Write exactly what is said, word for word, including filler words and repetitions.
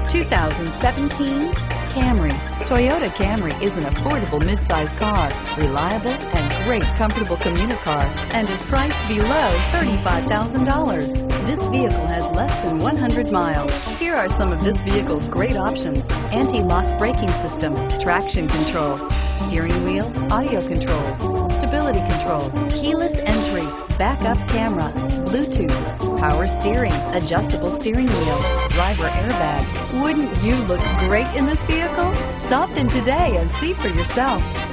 two thousand seventeen Camry. Toyota Camry is an affordable midsize car, reliable and great comfortable commuter car, and is priced below thirty-five thousand dollars. This vehicle has less than one hundred miles. Here are some of this vehicle's great options: anti-lock braking system, traction control, steering wheel audio controls, stability control, keyless entry, backup camera, Bluetooth, power steering, adjustable steering wheel, driver airbag. Wouldn't you look great in this vehicle? Stop in today and see for yourself.